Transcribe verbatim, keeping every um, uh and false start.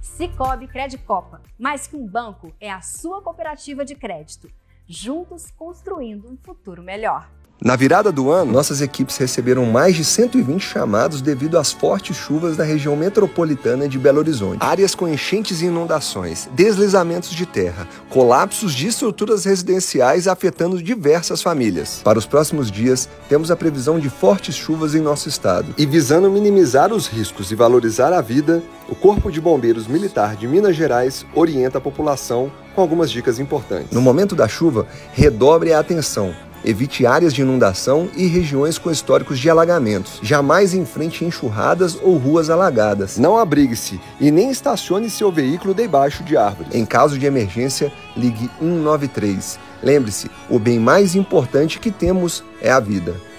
Sicoob Credicopa, mais que um banco, é a sua cooperativa de crédito. Juntos construindo um futuro melhor. Na virada do ano, nossas equipes receberam mais de cento e vinte chamados devido às fortes chuvas na região metropolitana de Belo Horizonte. Áreas com enchentes e inundações, deslizamentos de terra, colapsos de estruturas residenciais afetando diversas famílias. Para os próximos dias, temos a previsão de fortes chuvas em nosso estado. E visando minimizar os riscos e valorizar a vida, o Corpo de Bombeiros Militar de Minas Gerais orienta a população com algumas dicas importantes. No momento da chuva, redobre a atenção. Evite áreas de inundação e regiões com históricos de alagamentos. Jamais enfrente enxurradas ou ruas alagadas. Não abrigue-se e nem estacione seu veículo debaixo de árvores. Em caso de emergência, ligue um nove três. Lembre-se, o bem mais importante que temos é a vida.